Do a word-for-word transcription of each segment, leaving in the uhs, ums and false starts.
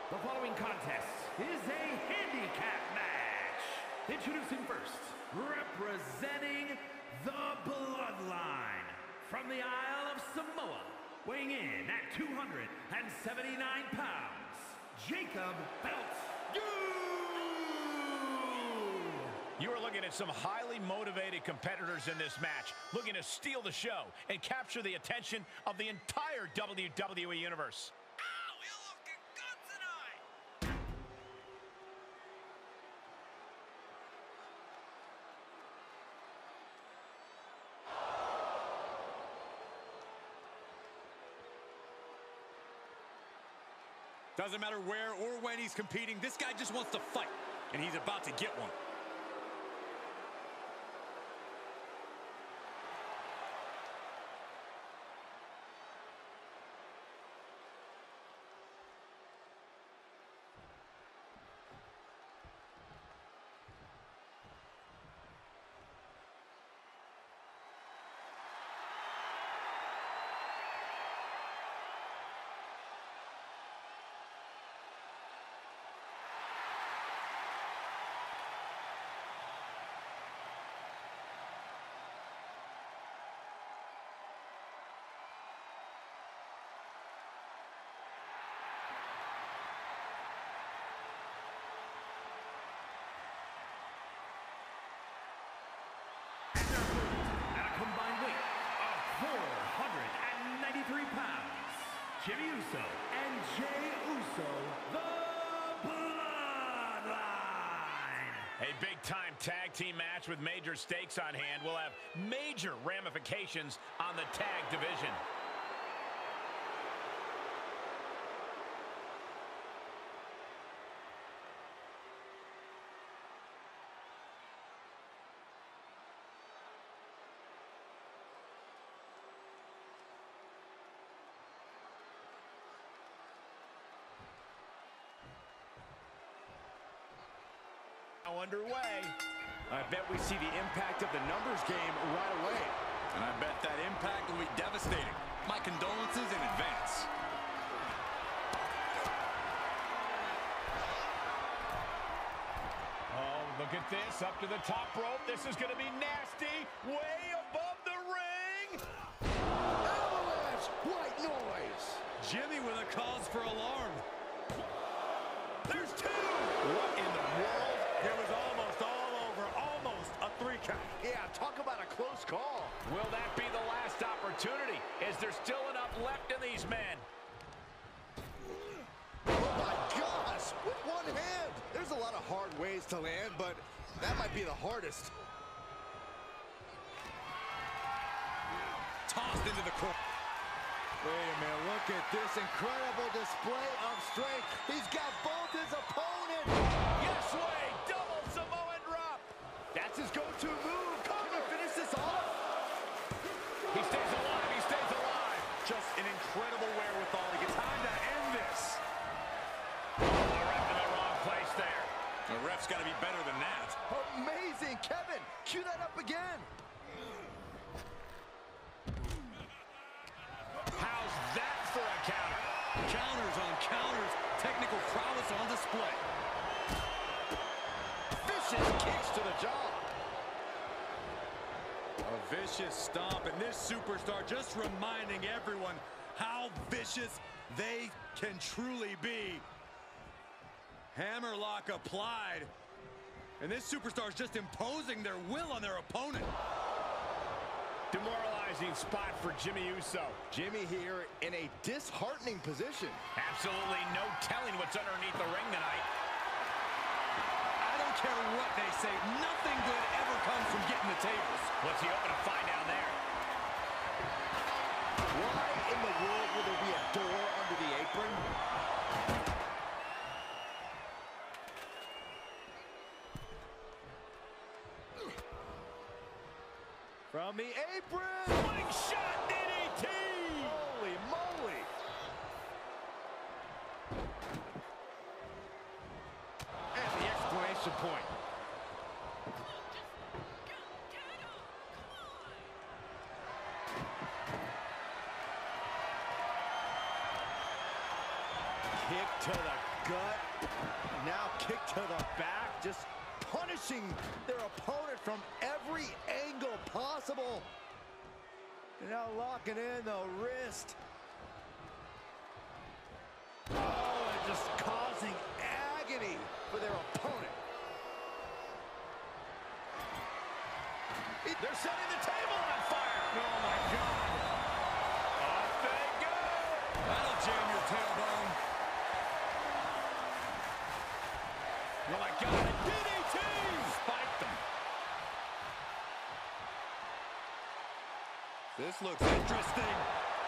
The following contest is a handicap match. Introducing first, representing the Bloodline, from the Isle of Samoa, weighing in at two hundred seventy-nine pounds, Jacob Felt. You are looking at some highly motivated competitors in this match, looking to steal the show and capture the attention of the entire W W E Universe. Doesn't matter where or when he's competing, this guy just wants to fight, and he's about to get one. ninety-three pounds, Jimmy Uso and Jey Uso, the Bloodline. A big-time tag team match with major stakes on hand will have major ramifications on the tag division. Now underway. I bet we see the impact of the numbers game right away. And I bet that impact will be devastating. My condolences in advance. Oh, look at this, up to the top rope. This is going to be nasty, way above the ring. Avalanche, white noise. Jimmy with a cause for alarm. There's two. What in the world? It was almost all over, almost a three count. Yeah, talk about a close call. Will that be the last opportunity? Is there still enough left in these men? Oh my gosh, with one hand. There's a lot of hard ways to land, but that might be the hardest. Tossed into the corner. Wait a minute, look at this incredible display of strength. He's got both his opponents. Yes way, double Samoan drop. That's his go-to move. Can he finish this off? He stays alive, he stays alive. Just an incredible wherewithal to get time to end this. Oh, the ref in the wrong place there. The ref's got to be better than that. Amazing, Kevin. Cue that up again. How's that for a counter? Counters on counters. Technical prowess on display. Vicious kicks to the jaw. A vicious stomp, and this superstar just reminding everyone how vicious they can truly be. Hammerlock applied, and this superstar is just imposing their will on their opponent. Demoralizing spot for Jimmy Uso. Jimmy here in a disheartening position. Absolutely no telling what's underneath the ring tonight. I don't care what they say, nothing good ever comes from getting the tables. What's he hoping to find down there? Why in the world will there be a door under the apron? From the apron! Slingshot D D T! Holy moly! And the exclamation point. Kick to the gut. Now kick to the back, just punishing their opponent from every angle possible. And now locking in the wrist. Oh, and just causing agony for their opponent. They're setting the table on fire. Oh, my God. Off they go. That'll jam your tailbone. Oh, my God. D D T. Spiked them. This looks interesting.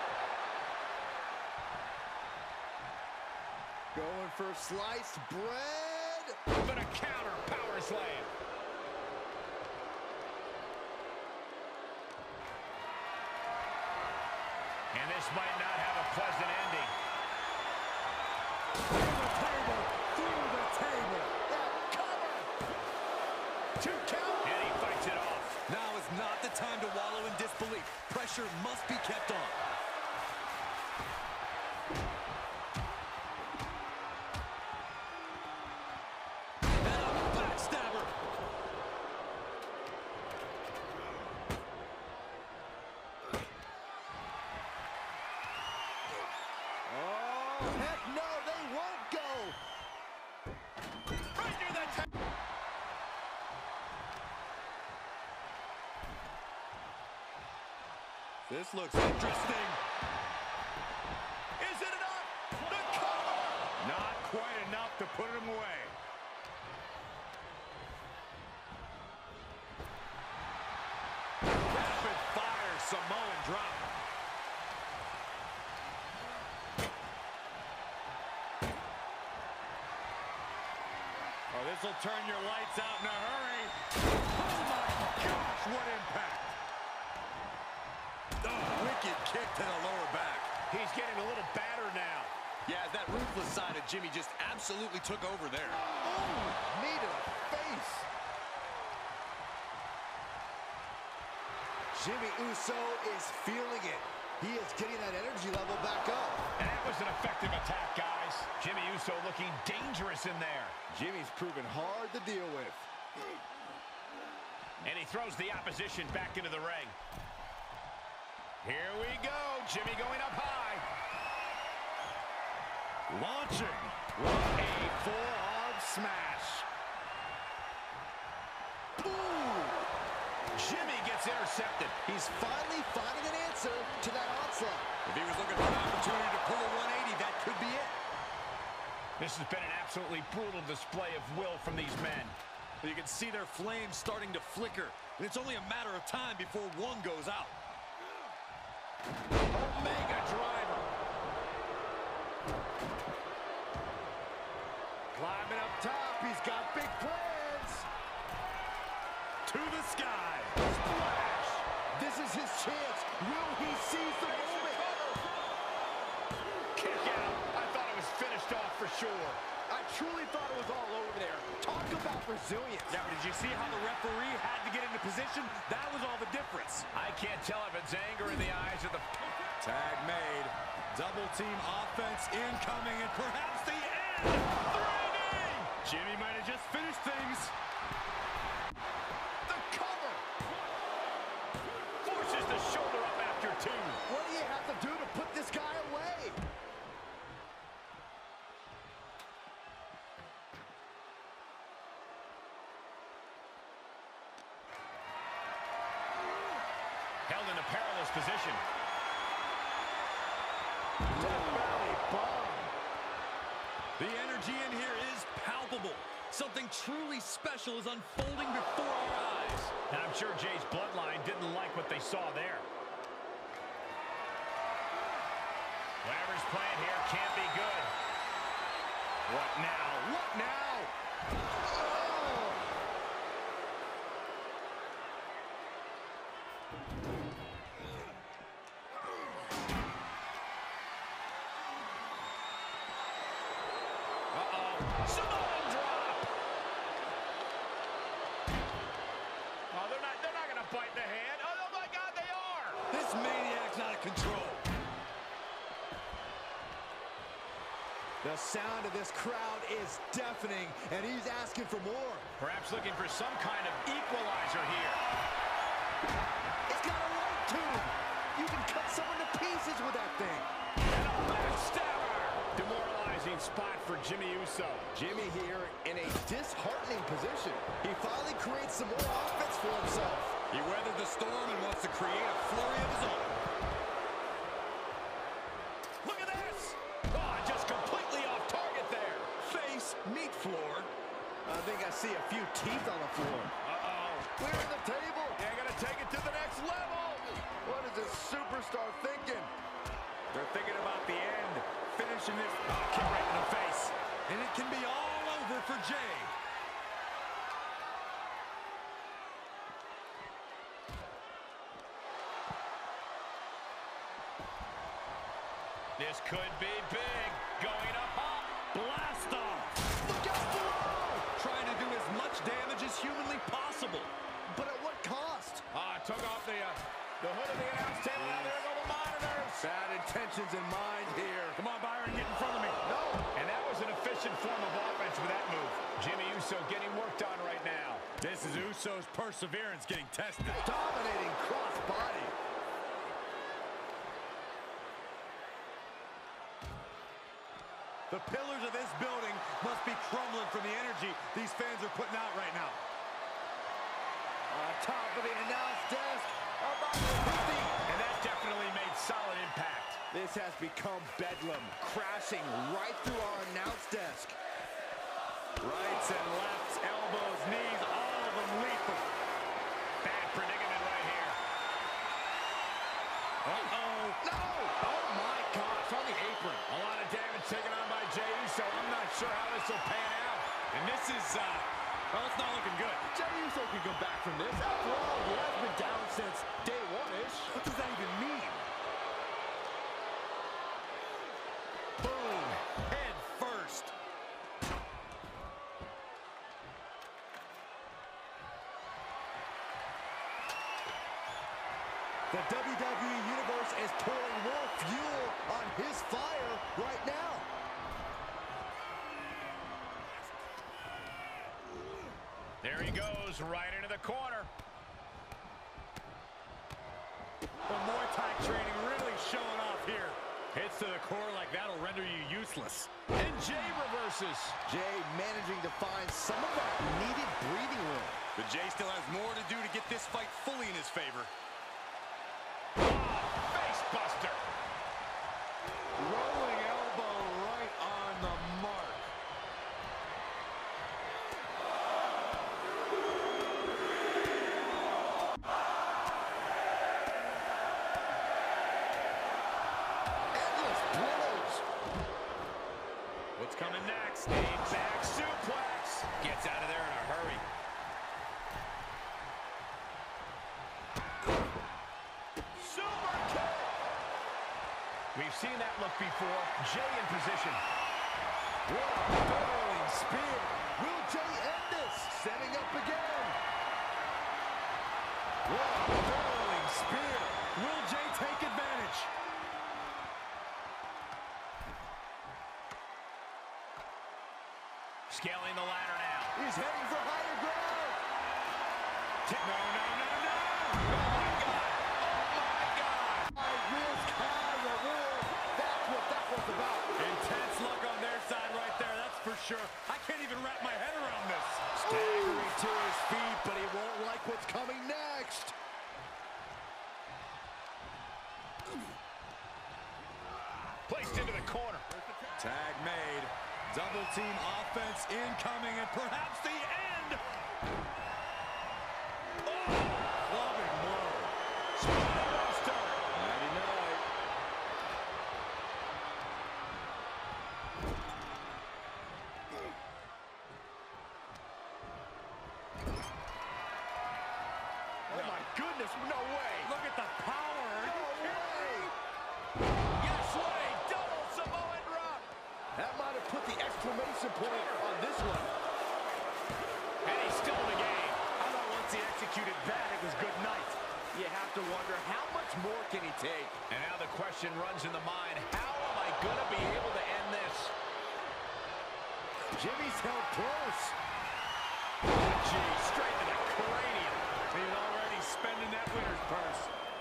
Going for sliced bread. But a counter power slam. And this might not have a pleasant ending. Through the table, through the table. That cover. Two count. And he fights it off. Now is not the time to wallow in disbelief. Pressure must be kept on. And a backstabber. Oh, heck no, they won't go. Right near the table. This looks interesting. Is it enough? The cover. Not quite enough to put him away. Rapid fire Samoan drop. Oh, this will turn your lights out in a hurry. Oh my gosh, what impact. Oh, wicked kick to the lower back. He's getting a little battered now. Yeah, that ruthless side of Jimmy just absolutely took over there. Oh, knee to the face. Jimmy Uso is feeling it. He is getting that energy level back up. And that was an effective attack, guys. Jimmy Uso looking dangerous in there. Jimmy's proven hard to deal with. And he throws the opposition back into the ring. Here we go. Jimmy going up high. Launching. A forearm smash. Ooh! Jimmy gets intercepted. He's finally finding an answer to that onslaught. If he was looking for an opportunity to pull a one eighty, that could be it. This has been an absolutely brutal display of will from these men. You can see their flames starting to flicker. And it's only a matter of time before one goes out. Omega driver. Climbing up top, he's got big plans. To the sky. Splash! This is his chance. Will he seize the moment? Kick out. I thought it was finished off for sure. I truly thought it was all over there. Talk about resilience. Now, did you see how the referee had to get into position? That was all the difference. I can't tell if it's anger in the eyes of the... Tag made. Double team offense incoming, and perhaps the end. three D! Jimmy might have just finished things. The cover. Forces the shoulder up after two. What do you have to do to put this guy away? Held in a perilous position. Death Valley bomb. The energy in here is palpable. Something truly special is unfolding before our eyes. And I'm sure Jay's bloodline didn't like what they saw there. Whatever's playing here can't be good. What now? What now? Oh! Uh-oh. Samoan drop. Oh, they're not, they're not going to bite the hand. Oh, oh, my God, they are. This maniac's out of control. The The sound of this crowd is deafening, and he's asking for more. Perhaps looking for some kind of equalizer here. It's got a light to him. You can cut someone to pieces with that thing. And a backstabber. Demoralizing spot for Jimmy Uso. Jimmy here in a disheartening position. He finally creates some more offense for himself. He weathered the storm and wants to create a flurry of his own. Look at this. Oh, just completely off target there. Face, meat floor. I think I see a few teeth on the floor. Uh-oh. Clearing the table. They're going to take it to the next level. What is this superstar thinking? They're thinking about the end. Finishing this. Oh, kick right in the face. And it can be all over for Jay. This could be big. Going up, up. Blast off. Look out below! Trying to do as much damage as humanly possible. But at what cost? Ah, took off the, uh, the hood of the announce table. Now there go the monitors. Bad intentions in mind here. Come on, Byron, get in front of me. No! And that was an efficient form of offense with that move. Jimmy Uso getting worked on right now. This is Uso's perseverance getting tested. Dominating cross-body. The pillars of this building must be crumbling from the energy these fans are putting out right now. On top of the announce desk, about to hit the... And that definitely made solid impact. This has become bedlam, crashing right through our announce desk. Rights and lefts, elbows, knees, all of them lethal. Bad predicament right here. Uh-oh. No! Oh my gosh, on the apron. A lot of damage taken on by Jey Uso. I'm not sure how this will pan out. And this is, uh, well, it's not looking good. Jey Uso can come back from this. After all, he has been down since day one-ish. What does that even mean? Boom, head first. The W W E Universe is pouring more fuel on his fire right now. There he goes, right into the corner. The Muay Thai training really showing off here. Hits to the core like that'll render you useless. And Jey reverses. Jey managing to find some of that needed breathing room. But Jey still has more to do to get this fight fully in his favor. Oh, face buster. Rolling elbow right on the mark. Endless blows. What's coming next? A back suplex. Gets out of there in a hurry. Super kick. We've seen that look before. Jey in position. What a barreling spear. Will Jey end this? Setting up again. What a barreling spear. Will Jey take advantage? Scaling the ladder now. He's heading for higher ground. No, no, no, no. Oh, my God. Oh, my God. High risk, high reward. That's what that was about. Intense luck on their side right there, that's for sure. I can't even wrap my head around this. Staggering to his feet, but he won't like what's coming next. Placed into the corner. Tag made. Double team offense incoming, and perhaps the end. Oh, clubbing blow. Spider-Buster. Nighty night. Oh my goodness, no way. Look at the power. No way. Yes way. Double Samoan drop. That might have put the exclamation point on this one. And he's still in the game. I thought once he executed that, it was good night. You have to wonder, how much more can he take? And now the question runs in the mind, how am I going to be able to end this? Jimmy's held close. Oh, gee, straight to the cranium. He's already spending that winner's purse.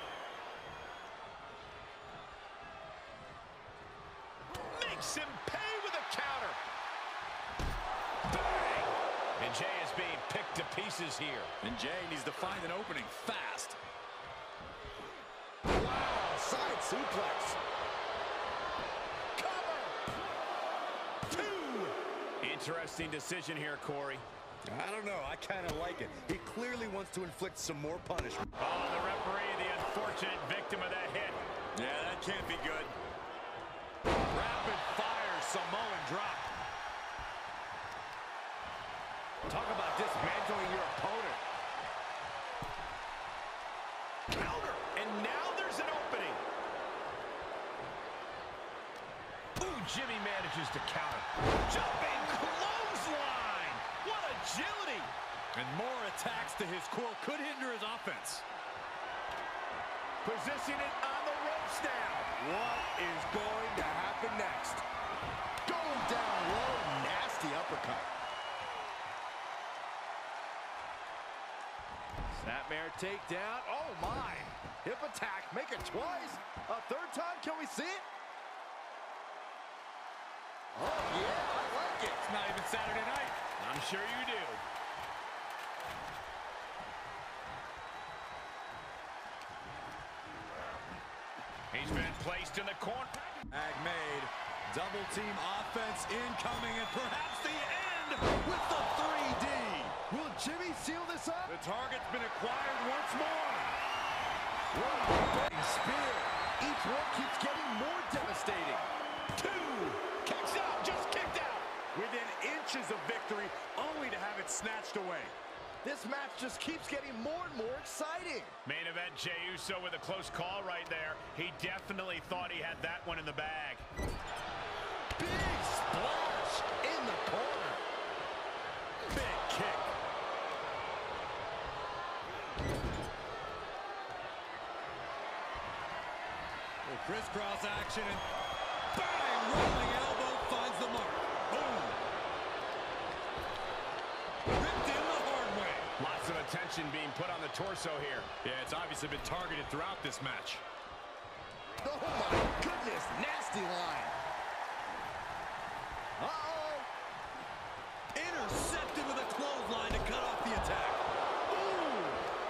Makes him pay with a counter. Bang! And Jay is being picked to pieces here. And Jay needs to find an opening fast. Wow, side suplex. Interesting decision here, Corey. I don't know. I kind of like it. He clearly wants to inflict some more punishment. Oh, the referee, the unfortunate victim of that hit. Yeah, that can't be good. Rapid fire Samoan drop. Talk about dismantling your opponent. Counter, and now there's an opening. Ooh, Jimmy manages to counter. Jumping clothesline. What agility. And more attacks to his core could hinder his offense. Position it on the ropes now. What is going to happen next? Going down low, nasty uppercut. Snapmare takedown. Oh my. Hip attack. Make it twice. A third time. Can we see it? Oh yeah, I like it. It's not even Saturday night. I'm sure you do. He's been placed in the corner. Tag made. Double team offense incoming, and perhaps the end with the three D. Will Jimmy seal this up? The target's been acquired once more. One big spear. Each one keeps getting more devastating. Two. Kicks out. Just kicked out. Within inches of victory, only to have it snatched away. This match just keeps getting more and more exciting. Main event, Jey Uso with a close call right there. He definitely thought he had that one in the bag. Big splash in the corner. Big kick. Well, crisscross action and bang! Rolling elbow finds the mark. Boom! Ripped in the hard way. Lots of attention being put on the torso here. Yeah, it's obviously been targeted throughout this match. Oh my goodness, nasty line. Uh-oh. Intercepted with a clothesline to cut off the attack. Ooh.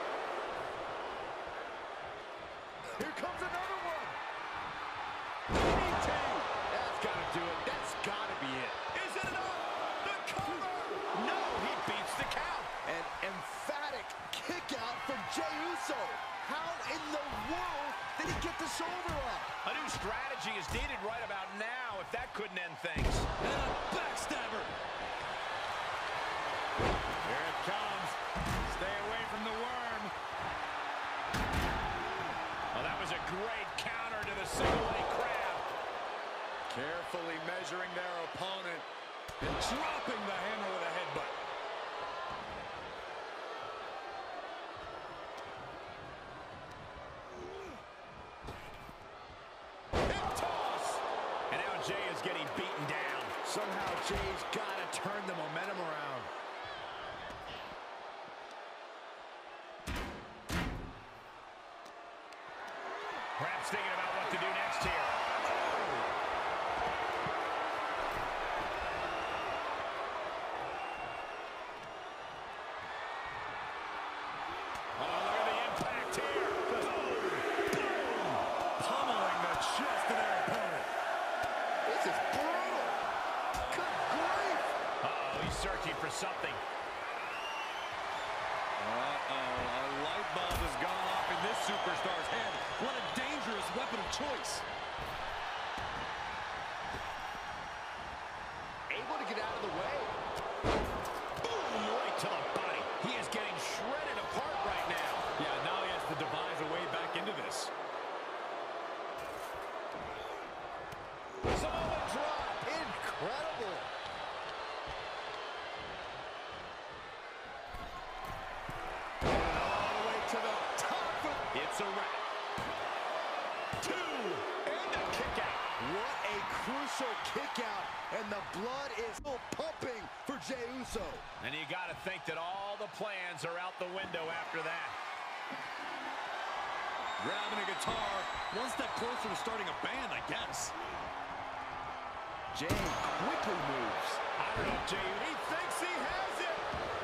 Here comes another one. D D T. That's gotta do it. That's gotta be it. Is it enough? The cover! No, he beats the count. An emphatic kick out from Jey Uso. How in the world did he get the shoulder up? A new strategy is needed right about now if that couldn't end things. And a backstabber. Here it comes. Stay away from the worm. Well, that was a great counter to the single leg crab. Carefully measuring their opponent and dropping the hammer with a headbutt. Jey is getting beaten down. Somehow Jey's got to turn the momentum around. Perhaps thinking about what to do next here. Oh, look at the impact here. Boom! Boom! Pummeling the chest of their opponent. This is brutal. Good grief. Uh-oh, he's searching for something. Uh-oh, a light bulb has gone off in this superstar's head. What a dangerous weapon of choice. Able to get out of the way. Boom! Right to the body. He is getting shredded apart right now. Yeah, now he has to devise a way back into this. Samoa drop. Incredible. All the way to the top. It's a wrap. Two. And a kick is still pumping for Jey Uso. And you got to think that all the plans are out the window after that. Grabbing a guitar, one step closer to starting a band, I guess. Jey quickly moves. I don't know, Jey. He thinks he has it.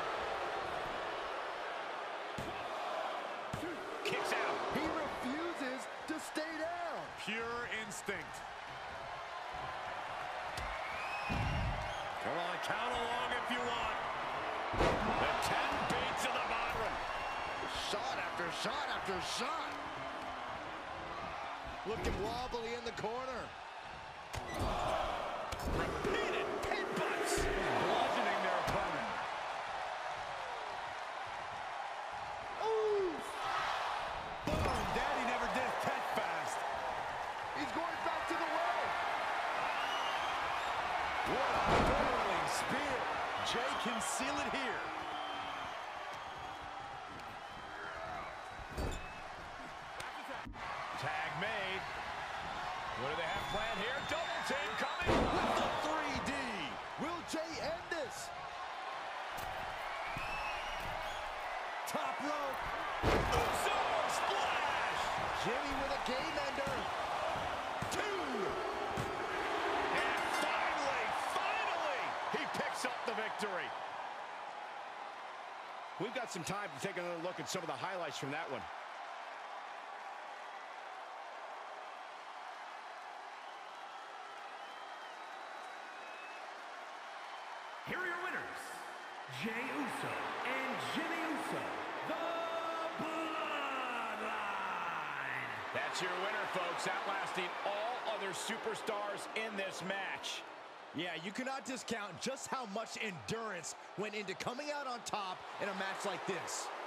Kicks out. He refuses to stay down. Pure instinct. Come on, count along if you want. The ten beats of the bottom. Shot after shot after shot. Looking wobbly in the corner. Repeated headbutts. Bludgeoning their opponent. Ooh! Boom! Daddy never did that fast. He's going back to the well. What a whirling spear. Jey can seal it here. Tag made. What do they have planned here? Double team coming. With the three D. Will Jey end this? Top rope. Uso splash. Jimmy with a game ender. Two. And finally, finally, he picks up the victory. We've got some time to take another look at some of the highlights from that one. Here are your winners, Jey Uso and Jimmy Uso, the Bloodline. That's your winner, folks, outlasting all other superstars in this match. Yeah, you cannot discount just how much endurance went into coming out on top in a match like this.